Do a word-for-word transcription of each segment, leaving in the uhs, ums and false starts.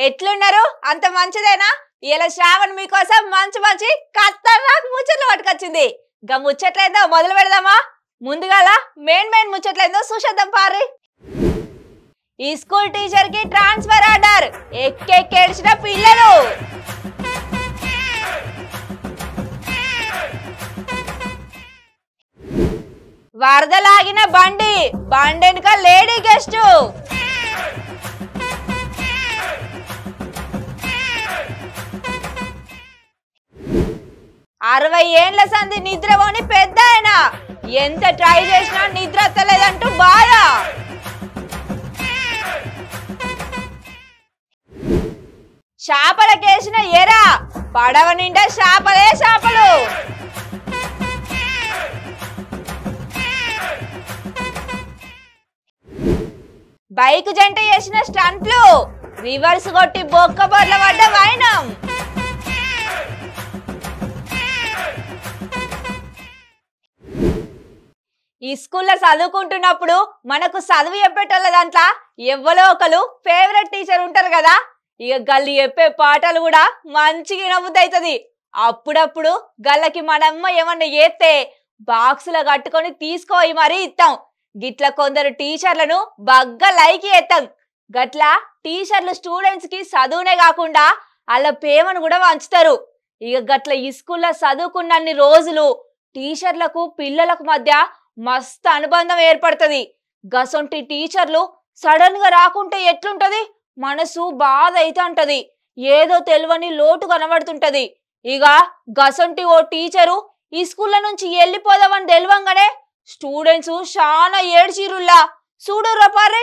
ఎట్లున్నారు? అంత మంచిదేనా? ఇలా శ్రావణ్ మీకోసం మంచి మంచి ఖతర్నాక్ ముచ్చట్లు పట్టుకొచ్చింది. గా ముచ్చట్లేందో మొదలు పెడదామా? ముందుగాల మెయిన్ మెయిన్ ముచ్చట్లేందో చూసేద్దాం పారి. ఈ స్కూల్ టీచర్ కి ట్రాన్స్ఫర్ ఆర్డర్, ఎక్కెక్కేడ్చిన పిల్లలు. వరదలాగిన బండి, బండెనుక లేడీ గెస్ట్. అరవై ఏండ్ల సంధి నిద్రపోని పెద్ద ఆయన, ఎంత ట్రై చేసినా నిద్ర వస్తలేదంటూ బాధ. చేపలకేసిన ఎరా, పడవ నిండా చేపలే చేపలు. బైక్ జంట చేసిన స్టంట్లు, రివర్స్ కొట్టి బొక్క బొర్ల పడ్డ వైనం. ఈ స్కూల్లో చదువుకుంటున్నప్పుడు మనకు చదువు చెప్పేటోళ్ళ దాంట్లో ఎవ్వలో ఒకరు ఫేవరెట్ టీచర్ ఉంటారు కదా. ఇక గల్లి చెప్పే పాటలు కూడా మంచిగా నవ్వుద్ది అవుతుంది. అప్పుడప్పుడు గల్లకి మనమ్మ ఏమన్నా చేస్తే బాక్సులో కట్టుకొని తీసుకోయి మరీ ఇస్తాం. గిట్ల కొందరు టీచర్లను బగ్గా లైక్ చేస్తాం. గట్లా టీచర్లు స్టూడెంట్స్ కి చదువునే కాకుండా వాళ్ళ ప్రేమను కూడా పంచుతారు. ఇక గట్ల ఈ స్కూల్లో చదువుకున్నన్ని రోజులు టీచర్లకు పిల్లలకు మధ్య మస్తు అనుబంధం ఏర్పడుతుంది. గసొంటి టీచర్లు సడన్ గా రాకుంటే ఎట్లుంటది? మనసు బాధ అయితే అంటది, ఏదో తెలియని లోటు కనబడుతుంటది. ఇక గసొంటి ఓ టీచరు ఈ స్కూళ్ళ నుంచి వెళ్ళిపోదామని తెలియంగానే స్టూడెంట్స్ చాలా ఏడ్చిరుల్లా. చూడు రపారే.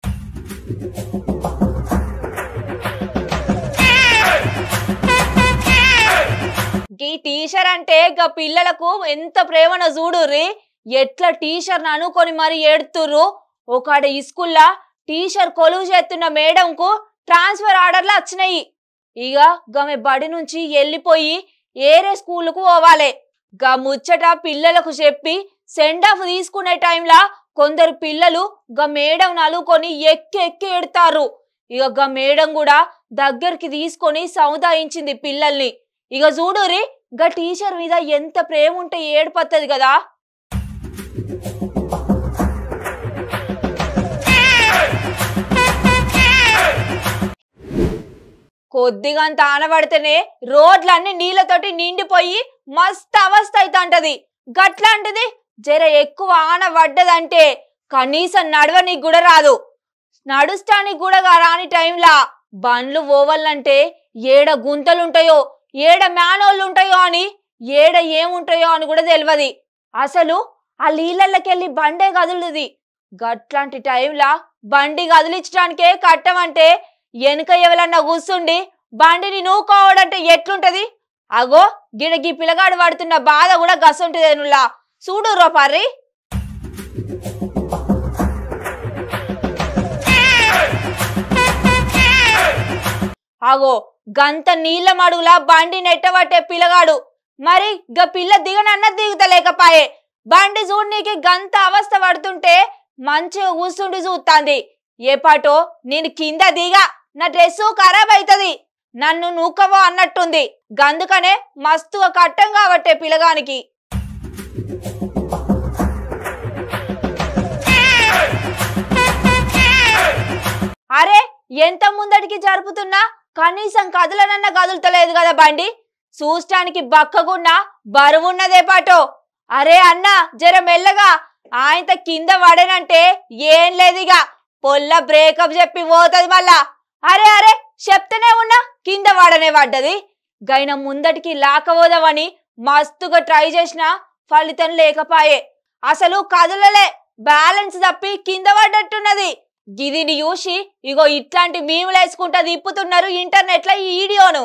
ఈ టీచర్ అంటే గా పిల్లలకు ఎంత ప్రేమను చూడుర్రి. ఎట్లా టీచర్ అనుకొని మరి ఏడుతుర్రు. ఒకడ ఈ స్కూల్లో టీచర్ కొలువు చేస్తున్న మేడం కు ట్రాన్స్ఫర్ ఆర్డర్లు వచ్చినాయి. ఇక గమె బడి నుంచి వెళ్ళిపోయి ఏరే స్కూల్కు పోవాలి. గా ముచ్చట పిల్లలకు చెప్పి సెండ్ ఆఫ్ తీసుకునే టైంలా కొందరు పిల్లలు గా మేడం నలుకొని ఎక్కి ఎక్కి ఎడతారు. ఇక గా మేడం కూడా దగ్గరికి తీసుకొని సముదాయించింది పిల్లల్ని. ఇక చూడురి, గా టీచర్ మీద ఎంత ప్రేమ ఉంటే ఏడుపత్తది కదా. కొద్దిగంత ఆనబడితేనే రోడ్లన్నీ నీళ్లతోటి నిండిపోయి మస్తు అవస్థ అయితంటది. గట్లాంటిది జర ఎక్కువ ఆన పడ్డదంటే కనీసం నడవనికి కూడా రాదు. నడుస్తానికి కూడా రాని టైంలా బండ్లు పోవాలంటే ఏడ గుంతలుంటాయో ఏడ మ్యానోళ్ళు ఉంటాయో అని ఏడ ఏముంటాయో అని కూడా తెలియదు. అసలు ఆ నీళ్ళకెళ్ళి బండే కదులుది. గట్లాంటి టైంలా బండి కదిలించడానికే కట్టమంటే వెనుక ఎవరన్నా కూర్చుండి బండిని నూకోవడంటే ఎట్లుంటది? అగో గిడగి పిల్లగాడు పడుతున్న బాధ కూడా గసంటిదేనులా. చూడు రోపారి. అగో గంత నీళ్ల మడుగులా బండి నెట్టబట్టే పిల్లగాడు మరి గ పిల్ల దిగనన్న దిగుతలేకపాయే. బండి చూడనీకి గంత అవస్థ పడుతుంటే మంచిగా కూర్చుండి చూస్తాంది. ఏ పాటో నేను కింద దిగా నా డ్రెస్సు ఖరాబ్ అవుతుంది, నన్ను నూకవో అన్నట్టుంది. గందుకనే మస్తుగా కట్టం కాబట్టే పిల్లగానికి. అరే ఎంత ముందడికి జరుపుతున్నా కనీసం కదులనన్న కదులుతలేదు కదా బండి. చూస్తానికి బక్కగున్నా బరువున్నదే పాటో. అరే అన్నా జర మెల్లగా, ఆయన కింద పడనంటే ఏం లేదిగా పొల్ల బ్రేకప్ చెప్పి పోతుంది మళ్ళా. అరే అరే చెప్తూనే ఉన్నా కింద వాడనే పడ్డది. గైన ముందటికి లాకపోదామని మస్తుగా ట్రై చేసినా ఫలితం లేకపాయే. అసలు కదులలే, బ్యాలెన్స్ తప్పి కింద పడ్డట్టున్నది. గిదిని చూసి ఇగో ఇట్లాంటి మీములు వేసుకుంటా తిప్పుతున్నారు ఇంటర్నెట్ లో ఈ వీడియోను.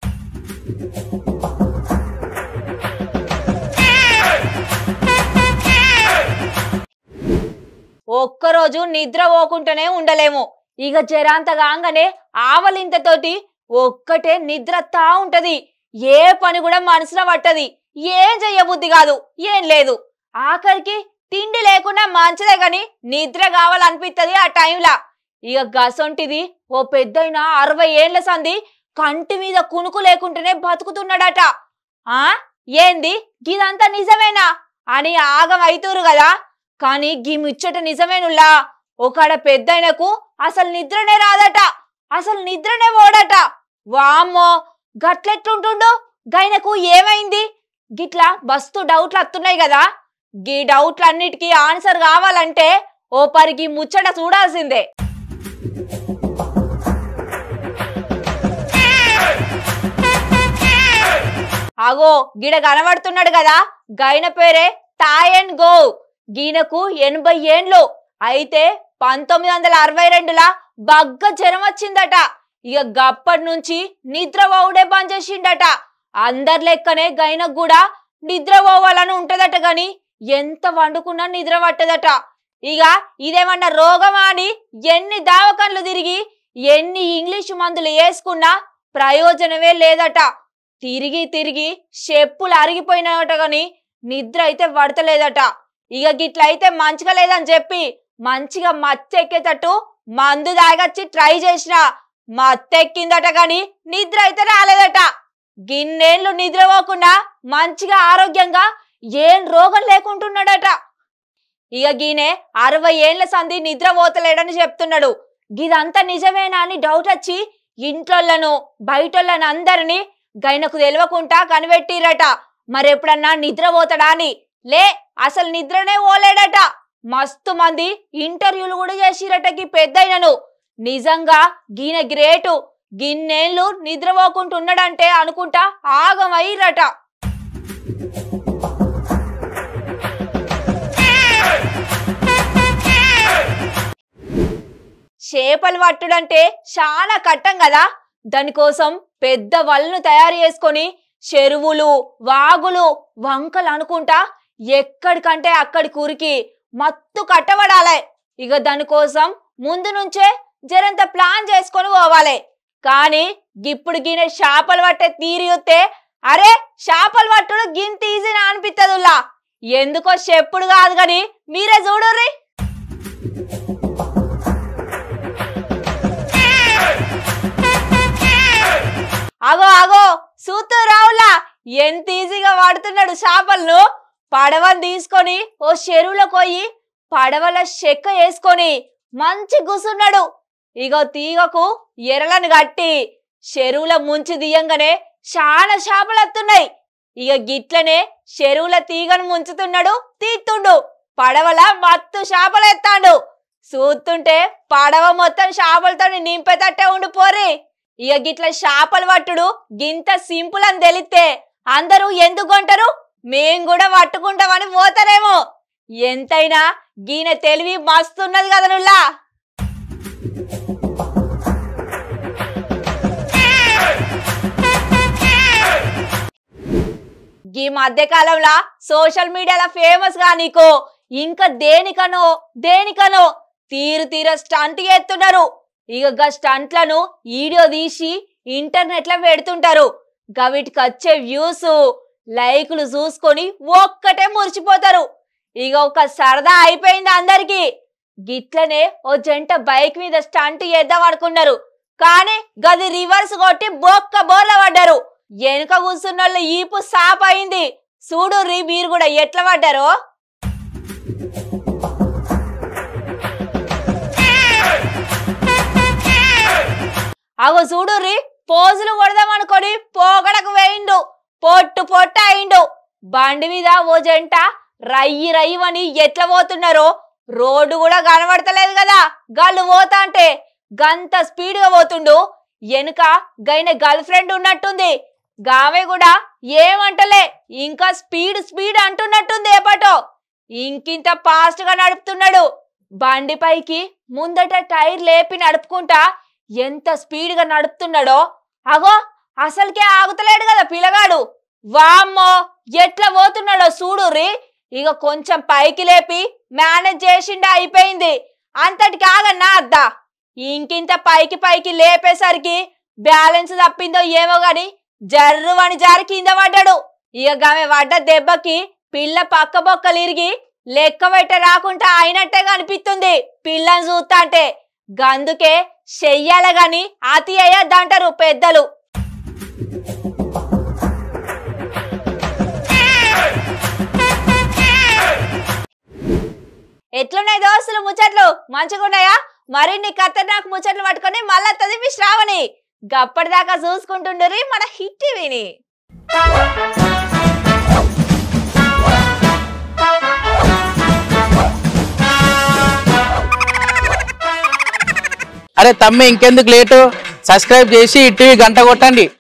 ఒక్కరోజు నిద్ర పోకుంటూనే ఉండలేము. ఇక జరాంత కాగానే ఆవలింతతోటి ఒక్కటే నిద్రతా ఉంటది. ఏ పని కూడా మనసులో పట్టది, ఏం చెయ్యబుద్ధి కాదు, ఏం లేదు. ఆఖరికి తిండి లేకున్నా మంచిదే గాని నిద్ర కావాలనిపిస్తుంది ఆ టైంలా. ఇక గసొంటిది ఓ పెద్దయిన అరవై ఏండ్ల సంది కంటి మీద కునుకు లేకుంటేనే బతుకుతున్నాడట. ఆ ఏంది గిదంతా నిజమేనా అని ఆగం అయితూరు కదా. కానీ గీ ముచ్చట నిజమేనుల్లా. ఒకడ పెద్దయినకు అసలు నిద్రనే రాదట, అసలు నిద్రనే పోడట. వామ్మో గట్లెట్లుంటుండు, గైనకు ఏమైంది? గిట్లా బస్తు డౌట్లు వస్తున్నాయి కదా. గీ డౌట్లన్నిటికీ ఆన్సర్ కావాలంటే ఓ పరికి ముచ్చట చూడాల్సిందే. అగో గిడ కనబడుతున్నాడు కదా, గైన పేరే తాయన్ గో. గీనకు ఎనభై ఏండ్లు. అయితే పంతొమ్మిది వందల అరవై రెండులా బగ్గ జ్వరం వచ్చిందట. ఇక గప్పటి నుంచి నిద్ర పోవుడే బంద్ చేసిండట. అందరి లెక్కనే గైనకు కూడా నిద్ర పోవాలని ఉంటదట గాని ఎంత వండుకున్నా నిద్ర పట్టదట. ఇక ఇదేమన్నా రోగమా అని ఎన్ని దావకన్లు తిరిగి ఎన్ని ఇంగ్లీషు మందులు వేసుకున్నా ప్రయోజనమే లేదట. తిరిగి తిరిగి చెప్పులు అరిగిపోయినాయట గాని నిద్ర అయితే పడతలేదట. ఇక గిట్లయితే మంచిగా లేదని చెప్పి మంచిగా మత్తెక్కేటట్టు మందు దాగచ్చి ట్రై చేసిన మత్తెక్కిందట గాని నిద్ర అయితే రాలేదట. గిన్నేళ్లు నిద్ర పోకుండా మంచిగా ఆరోగ్యంగా ఏం రోగం లేకుంటున్నాడట. ఇక గీనే అరవై ఏండ్ల సంధి నిద్ర పోతలేడని చెప్తున్నాడు. గిదంతా నిజమేనా అని డౌట్ వచ్చి ఇంట్లోళ్ళను బయటోళ్ళను అందరినీ గైనకు తెలియకుండా కనిపెట్టిరట. మరెప్పుడన్నా నిద్ర పోతాడా అని. లే అసలు నిద్రనే పోలేడట. మస్తు మంది ఇంటర్వ్యూలు కూడా చేసిరటకి పెద్దయినను. నిజంగా గీన గ్రేటు. గిన్నేళ్లు నిద్రపోకుంటున్నాడంటే అనుకుంటా ఆగమయ్యిరట. చేపలు పట్టుడంటే చాలా కట్టం కదా. దానికోసం పెద్ద వలను తయారు చేసుకొని చెరువులు వాగులు వంకలు అనుకుంటా ఎక్కడికంటే అక్కడి కురికి మత్తు కట్టబడాలి. ఇక దానికోసం ముందు నుంచే జరంత ప్లాన్ చేసుకొని పోవాలి. కానీ ఇప్పుడు గిన చేపలు పట్టే తీరి చూస్తే అరే చేపలు పట్టుడు గింత ఈజీనా అనిపిత్తదుల్లా. ఎందుకో చెప్పుడు కాదు గాని మీరే చూడుర్రి. అగో అగో సూతూ రావులా ఎంత ఈజీగా వాడుతున్నాడు చేపలను. పడవను తీసుకొని ఓ చెరువులో పోయి పడవల చెక్క వేసుకొని మంచి కూసున్నాడు. ఇగో తీగకు ఎరలను కట్టి చెరువుల ముంచి దియంగానే చాలా చేపలు వస్తున్నాయి. ఇక గిట్లనే చెరువుల తీగను ముంచుతున్నాడు, తీస్తుండు. పడవల మత్తు చేపలు ఎత్తాడు. చూస్తుంటే పడవ మొత్తం చేపలతో నింపేటట్టే ఉండిపోరి. ఇక గిట్ల చేపలు పట్టుడు గింత సింపుల్ అని తెలిస్తే అందరూ ఎందుకు కొంటారు? మేం కూడా పట్టుకుంటామని పోతారేమో. ఎంతైనా గీన తెలివి మస్తున్నది కదా నుల్లా. ఈ మధ్య కాలంలో సోషల్ మీడియాలో ఫేమస్ గా నీకు ఇంకా దేనికనో దేనికనో తీరు తీర స్టంట్ చేస్తున్నారు. ఇక గా స్టంట్లను వీడియో తీసి ఇంటర్నెట్ లో పెడుతుంటారు. గవిటికి వచ్చే వ్యూస్ లైకులు చూసుకొని ఒక్కటే మురిచిపోతారు. ఇక ఒక సరదా అయిపోయింది అందరికి. గిట్లనే ఓ జంట బైక్ మీద స్టంట్ చేద్దాం అనుకున్నారు. కానీ గది రివర్స్ కొట్టి బొక్క బోర్ల పడ్డారు. వెనుక కూర్చున్న వాళ్ళు ఈపు సాప్ అయింది. చూడుర్రి మీరు కూడా ఎట్లా పడ్డారో. అగో చూడుర్రి పోజులు కొడదాం అనుకొని పోగడకు వేయిండు, పొట్టు పొట్టు అయిండు. బండి మీద ఓ జంట రయ్యి రయ్యమని ఎట్లా పోతున్నారో రోడ్డు కూడా కనబడతలేదు కదా. గల్లు పోతా అంటే గంత స్పీడ్ గా పోతుండు. వెనుక గైన గర్ల్ ఫ్రెండ్ ఉన్నట్టుంది. గామె కూడా ఏమంటలే, ఇంకా స్పీడ్ స్పీడ్ అంటున్నట్టుంది. ఏపటో ఇంకింత ఫాస్ట్ గా నడుపుతున్నాడు. బండి పైకి ముందట టైర్ లేపి నడుపుకుంటా ఎంత స్పీడ్ గా నడుపుతున్నాడో. అగో అసలుకే ఆగుతలేడు కదా పిల్లగాడు. వామ్మో ఎట్లా పోతున్నాడో చూడుర్రి. ఇక కొంచెం పైకి లేపి మేనేజ్ చేసిండా అయిపోయింది. అంతటికి ఆగన్నా అద్దా. ఇంకింత పైకి పైకి లేపేసరికి బ్యాలెన్స్ తప్పిందో ఏమో గాని జర్రు అని జారి కింద పడ్డాడు. ఇక గామె పడ్డ దెబ్బకి పిల్ల పక్క బొక్కలు ఇరిగి లెక్క పెట్ట రాకుండా అయినట్టే కనిపిస్తుంది పిల్లని చూస్తా అంటే. గందుకే చెయ్యాల గాని అతి అయ్యద్దంటారు పెద్దలు. ఎట్లున్నాయి దోస్తులు ముచ్చట్లు? మంచిగున్నాయా? మరిన్ని ఖతర్నాక్ ముచ్చట్లు పట్టుకొని మళ్ళా తదిమి శ్రావణి. గప్పటిదాకా చూసుకుంటుండ్రి మన హిట్ టీవీని. అరే తమ్మి ఇంకెందుకు లేటు, సబ్స్క్రైబ్ చేసి టీవీ గంట కొట్టండి.